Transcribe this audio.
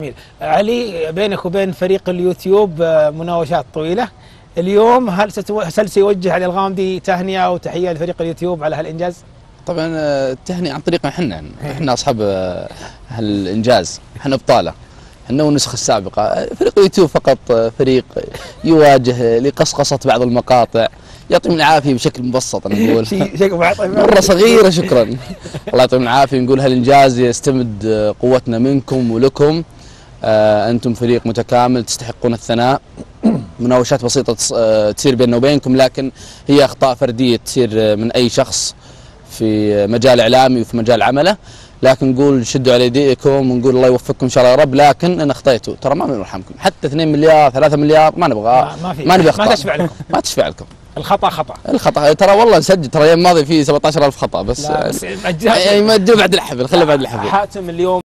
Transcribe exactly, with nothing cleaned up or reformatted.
جميل. علي، بينك وبين فريق اليوتيوب مناوشات طويلة. اليوم هل هل سيوجه علي الغامدي تهنئة وتحية لفريق اليوتيوب على هالإنجاز؟ طبعا التهنئة عن طريقنا احنا، احنا أصحاب هالإنجاز، احنا أبطاله، احنا والنسخة السابقة. فريق اليوتيوب فقط فريق يواجه لقصقصة بعض المقاطع. يعطيهم العافية بشكل مبسط نقول مرة صغيرة. شكرا الله يعطيهم العافية. نقول هالإنجاز يستمد قوتنا منكم ولكم. آه أنتم فريق متكامل تستحقون الثناء. مناوشات بسيطة تصير بيننا وبينكم، لكن هي أخطاء فردية تصير من أي شخص في مجال إعلامي وفي مجال عمله، لكن نقول شدوا على يديكم ونقول الله يوفقكم إن شاء الله يا رب. لكن إن أخطيتوا ترى ما نرحمكم، حتى اثنين مليار ثلاثة مليار ما نبغى، ما, ما, ما نبي أخطاء، ما تشفع لكم ما تشفع لكم. الخطأ خطأ، الخطأ ترى والله نسجل، ترى الأيام الماضية فيه سبعة عشر ألف خطأ بس. لا بس يعني ما تجوا بعد الحفل، خليه بعد الحفل. حاتم اليوم